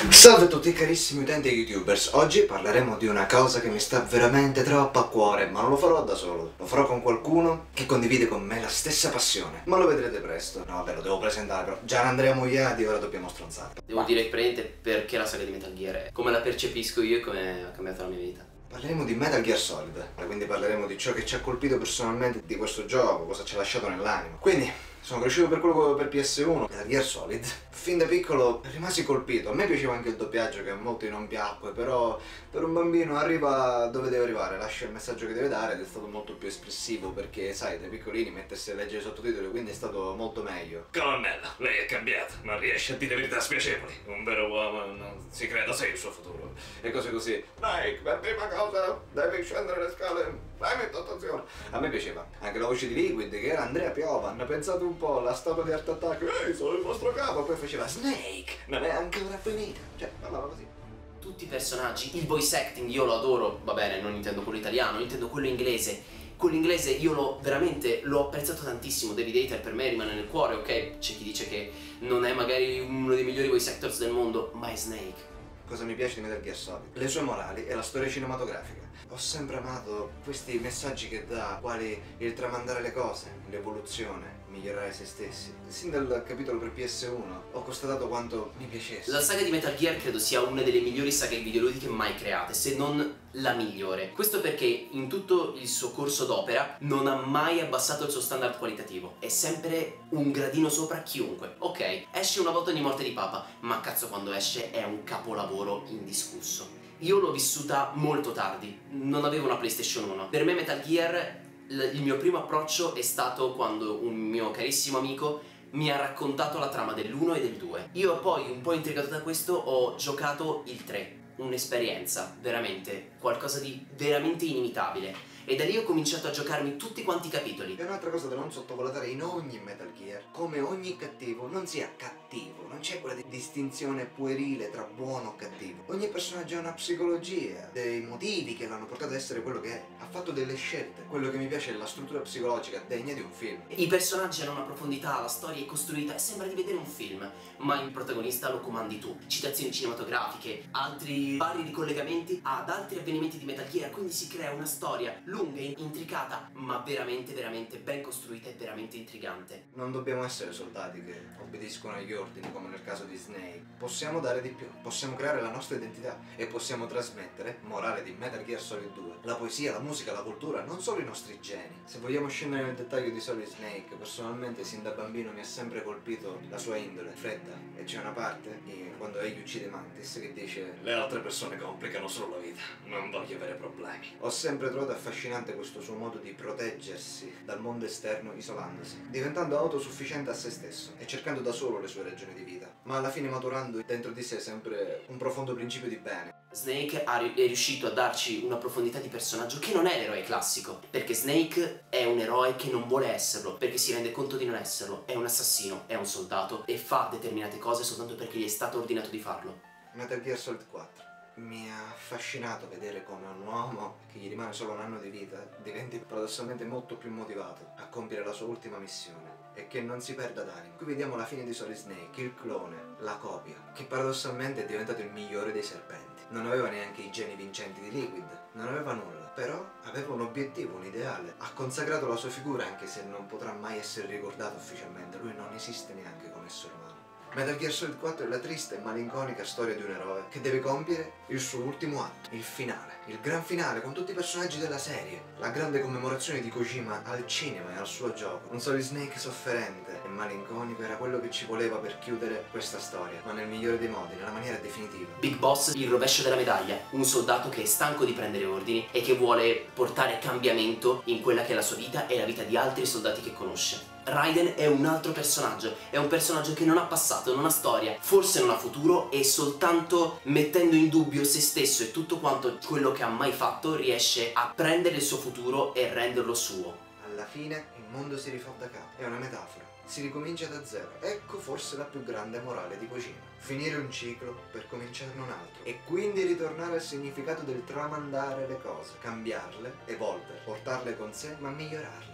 Salve a tutti carissimi utenti e youtubers, oggi parleremo di una cosa che mi sta veramente troppo a cuore, ma non lo farò da solo, lo farò con qualcuno che condivide con me la stessa passione, ma lo vedrete presto. No vabbè, lo devo presentare però, già Andrea Mogliati, ora dobbiamo stronzare. Devo dire praticamente perché la saga di Metal Gear è come la percepisco io e come ha cambiato la mia vita. Parleremo di Metal Gear Solid, quindi parleremo di ciò che ci ha colpito personalmente di questo gioco, cosa ci ha lasciato nell'animo. Quindi, sono cresciuto per quello per PS1, Metal Gear Solid. Fin da piccolo rimasi colpito. A me piaceva anche il doppiaggio, che a molti non piacque, però per un bambino arriva dove deve arrivare, lascia il messaggio che deve dare ed è stato molto più espressivo perché, sai, dai piccolini mettersi a leggere i sottotitoli, quindi è stato molto meglio. Colonnello, lei è cambiato, non riesce a dire verità spiacevoli. Un vero uomo non si creda sei il suo futuro. E cose così. Dai, per prima cosa devi scendere le scale, premi attenzione. A me piaceva anche la voce di Liquid, che era Andrea Piovan. Pensate un po', la statua di Art Attack, ehi, sono il vostro capo, poi faceva Snake, non è ancora finita. Cioè, parlava così. Tutti i personaggi, il voice acting io lo adoro, va bene, non intendo quello italiano, intendo quello inglese. Quello inglese io veramente l'ho apprezzato tantissimo. David Hayter per me rimane nel cuore, ok? C'è chi dice che non è magari uno dei migliori voice actors del mondo, ma è Snake. Cosa mi piace di Metal Gear Solid? Le sue morali e la storia cinematografica. Ho sempre amato questi messaggi che dà, quali il tramandare le cose, l'evoluzione, migliorare se stessi. Sin dal capitolo per PS1 ho constatato quanto mi piacesse. La saga di Metal Gear credo sia una delle migliori saghe videoludiche mai create, se non la migliore. Questo perché in tutto il suo corso d'opera non ha mai abbassato il suo standard qualitativo. È sempre un gradino sopra chiunque. Ok, esce una volta ogni morte di papa, ma cazzo quando esce è un capolavoro indiscusso. Io l'ho vissuta molto tardi, non avevo una PlayStation 1. Per me Metal Gear, il mio primo approccio è stato quando un mio carissimo amico mi ha raccontato la trama dell'1 e del 2. Io poi, un po' intrigato da questo, ho giocato il 3. Un'esperienza, veramente, qualcosa di veramente inimitabile. E da lì ho cominciato a giocarmi tutti quanti i capitoli. È un'altra cosa da non sottovalutare in ogni Metal Gear, come ogni cattivo non sia cattivo, non c'è quella distinzione puerile tra buono o cattivo. Ogni personaggio ha una psicologia, dei motivi che l'hanno portato ad essere quello che è, ha fatto delle scelte. Quello che mi piace è la struttura psicologica degna di un film. I personaggi hanno una profondità, la storia è costruita e sembra di vedere un film, ma il protagonista lo comandi tu. Citazioni cinematografiche, altri vari ricollegamenti ad altri avvenimenti di Metal Gear, quindi si crea una storia lunga e intricata, ma veramente veramente ben costruita e veramente intrigante. Non dobbiamo essere soldati che obbediscono agli ordini come nel caso di Snake. Possiamo dare di più, possiamo creare la nostra identità e possiamo trasmettere, morale di Metal Gear Solid 2, la poesia, la musica, la cultura, non solo i nostri geni. Se vogliamo scendere nel dettaglio di Solid Snake, personalmente sin da bambino mi ha sempre colpito la sua indole fredda, e c'è una parte quando egli uccide Mantis che dice: Le altre persone complicano solo la vita, non voglio avere problemi. ho sempre trovato affascinante questo suo modo di proteggersi dal mondo esterno isolandosi, diventando autosufficiente a se stesso e cercando da solo le sue ragioni di vita, ma alla fine maturando dentro di sé sempre un profondo principio di bene. Snake è riuscito a darci una profondità di personaggio che non è l'eroe classico, perché Snake è un eroe che non vuole esserlo, perché si rende conto di non esserlo, è un assassino, è un soldato e fa determinate cose soltanto perché gli è stato ordinato di farlo. Metal Gear Solid 4 mi ha affascinato vedere come un uomo che gli rimane solo un anno di vita diventi paradossalmente molto più motivato a compiere la sua ultima missione e che non si perda d'animo. Qui vediamo la fine di Solid Snake, il clone, la copia, che paradossalmente è diventato il migliore dei serpenti. Non aveva neanche i geni vincenti di Liquid, non aveva nulla, però aveva un obiettivo, un ideale. Ha consacrato la sua figura anche se non potrà mai essere ricordato ufficialmente, lui non esiste neanche come essere umano. Metal Gear Solid 4 è la triste e malinconica storia di un eroe che deve compiere il suo ultimo atto, il finale, il gran finale con tutti i personaggi della serie, la grande commemorazione di Kojima al cinema e al suo gioco. Un Solid Snake sofferente e malinconico era quello che ci voleva per chiudere questa storia, ma nel migliore dei modi, nella maniera definitiva. Big Boss, il rovescio della medaglia, un soldato che è stanco di prendere ordini e che vuole portare cambiamento in quella che è la sua vita e la vita di altri soldati che conosce. Raiden è un altro personaggio, è un personaggio che non ha passato, non ha storia, forse non ha futuro e soltanto mettendo in dubbio se stesso e tutto quanto quello che ha mai fatto riesce a prendere il suo futuro e renderlo suo. Alla fine il mondo si rifà da capo, è una metafora, si ricomincia da zero. Ecco forse la più grande morale di Kojima. Finire un ciclo per cominciarne un altro e quindi ritornare al significato del tramandare le cose, cambiarle, evolverle, portarle con sé ma migliorarle.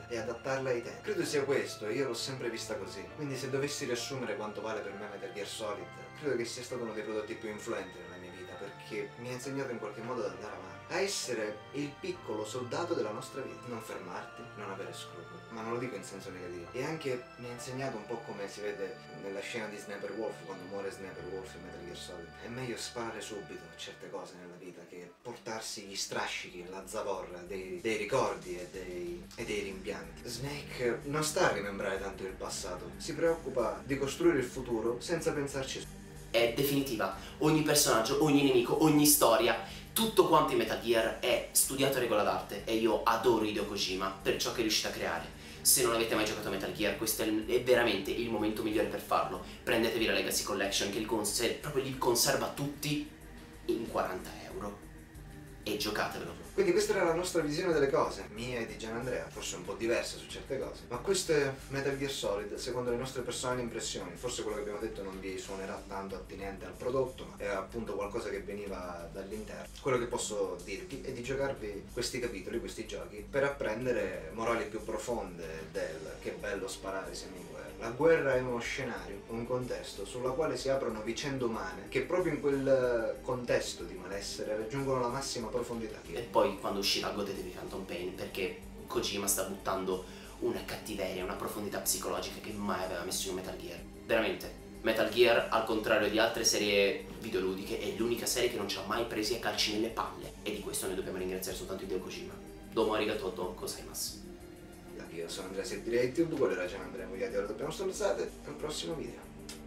e adattarla ai tempi. Credo sia questo, io l'ho sempre vista così. Quindi se dovessi riassumere quanto vale per me Metal Gear Solid, credo che sia stato uno dei prodotti più influenti nella mia vita, perché mi ha insegnato in qualche modo ad andare avanti, a essere il piccolo soldato della nostra vita, non fermarti, non avere scrupoli, ma non lo dico in senso negativo. E anche mi ha insegnato un po' come si vede nella scena di Sniper Wolf, quando muore Sniper Wolf in Metal Gear Solid. È meglio sparare subito a certe cose nella vita che portarsi gli strascichi, la zavorra dei ricordi e dei rimpianti. Snake non sta a rimembrare tanto il passato, si preoccupa di costruire il futuro senza pensarci su. È definitiva, ogni personaggio, ogni nemico, ogni storia, tutto quanto in Metal Gear è studiato a regola d'arte e io adoro Hideo Kojima per ciò che è riuscito a creare. Se non avete mai giocato a Metal Gear, questo è veramente il momento migliore per farlo. Prendetevi la Legacy Collection che proprio li conserva tutti in 40 euro e giocatevelo. Quindi questa era la nostra visione delle cose, mia e di Gianandrea, forse un po' diversa su certe cose, ma questo è Metal Gear Solid secondo le nostre personali impressioni. Forse quello che abbiamo detto non vi suonerà tanto attinente al prodotto, ma è appunto qualcosa che veniva dall'interno. Quello che posso dirvi è di giocarvi questi capitoli, questi giochi, per apprendere morali più profonde del che bello sparare siamo in guerra. La guerra è uno scenario, un contesto sulla quale si aprono vicende umane che proprio in quel contesto di malessere raggiungono la massima profondità. E poi quando uscirà godetevi Phantom Pain, perché Kojima sta buttando una cattiveria, una profondità psicologica che mai aveva messo in Metal Gear. Veramente, Metal Gear, al contrario di altre serie videoludiche, è l'unica serie che non ci ha mai presi a calci nelle palle, e di questo noi dobbiamo ringraziare soltanto Hideo Kojima. Domo arigato gozaimasu. Io sono Andrea Setti di YouTube, quello era Gianandrea Mugliati, ora dobbiamo salutare al prossimo video.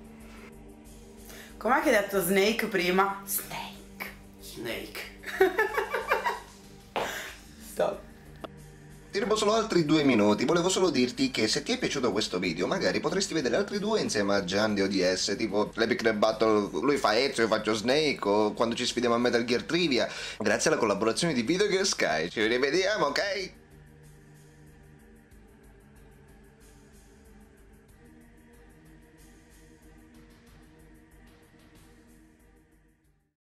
Com'è che hai detto Snake prima? Snake. Snake. Stop. Ti rubo solo altri 2 minuti, volevo solo dirti che se ti è piaciuto questo video magari potresti vedere altri 2 insieme a Gian di ODS, tipo l'Epic Rap Battle, lui fa Ezio, io faccio Snake, o quando ci sfidiamo a Metal Gear Trivia, grazie alla collaborazione di Video Gear Sky. Ci rivediamo, ok?